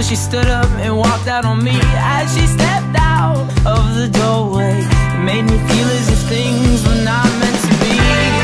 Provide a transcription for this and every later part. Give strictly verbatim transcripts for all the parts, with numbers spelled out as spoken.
she stood up and walked out on me. As she stepped out of the doorway, it made me feel as if things were not meant to be.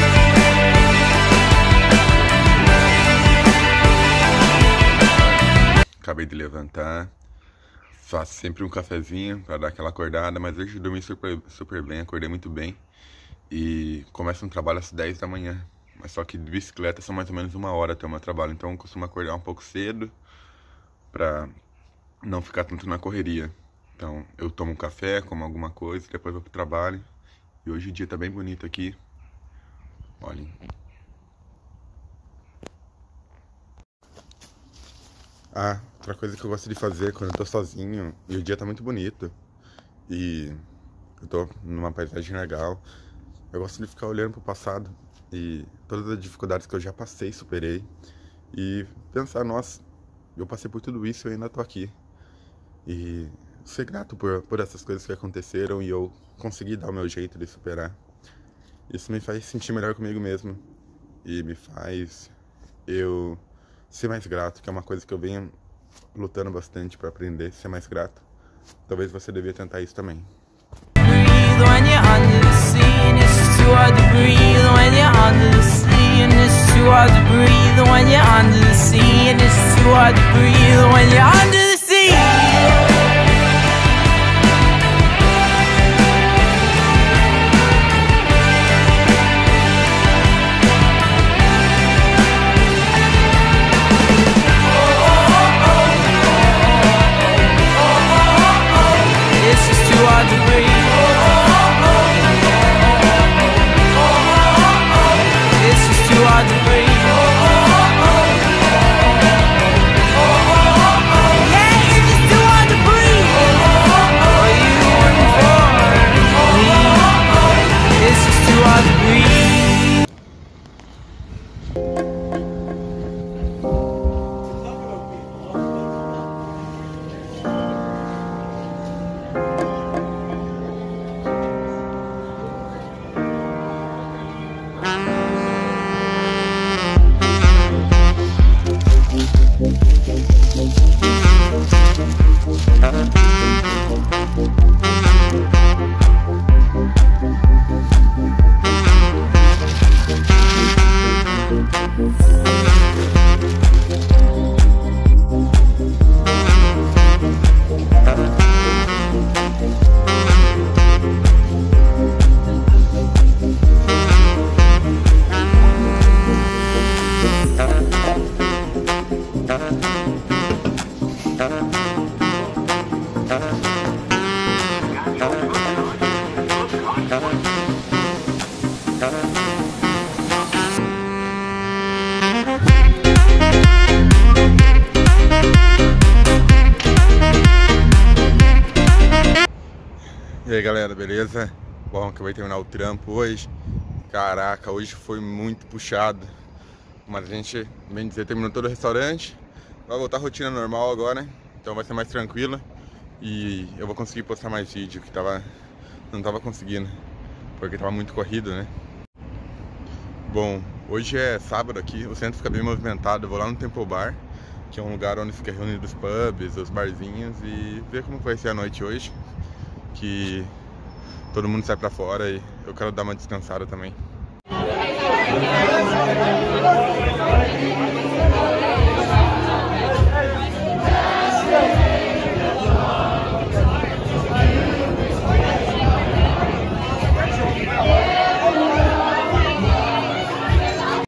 Acabei de levantar, faço sempre um cafezinho para dar aquela acordada, mas hoje dormi super, super bem, acordei muito bem e começo um trabalho às dez da manhã, mas só que de bicicleta são mais ou menos uma hora até o meu trabalho, então eu costumo acordar um pouco cedo para não ficar tanto na correria. Então eu tomo um café, como alguma coisa, depois vou pro trabalho e hoje o dia tá bem bonito aqui, olhem. Ah, outra coisa que eu gosto de fazer quando eu tô sozinho e o dia tá muito bonito e eu tô numa paisagem legal, eu gosto de ficar olhando pro passado e todas as dificuldades que eu já passei, superei e pensar, nossa, eu passei por tudo isso e eu ainda tô aqui. E ser grato por, por essas coisas que aconteceram e eu consegui dar o meu jeito de superar. Isso me faz sentir melhor comigo mesmo e me faz eu ser mais grato, que é uma coisa que eu venho lutando bastante para aprender, ser mais grato. Talvez você devia tentar isso também. E aí galera, beleza? Bom, acabei de terminar o trampo hoje. Caraca, hoje foi muito puxado. Mas a gente, bem dizer, terminou todo o restaurante. Vai voltar à rotina normal agora, então vai ser mais tranquilo. E eu vou conseguir postar mais vídeo, que tava, não tava conseguindo, porque tava muito corrido, né? Bom, hoje é sábado aqui, o centro fica bem movimentado. Eu vou lá no Temple Bar, que é um lugar onde fica reunido os pubs, os barzinhos, e ver como vai ser a noite hoje. Que todo mundo sai pra fora e eu quero dar uma descansada também.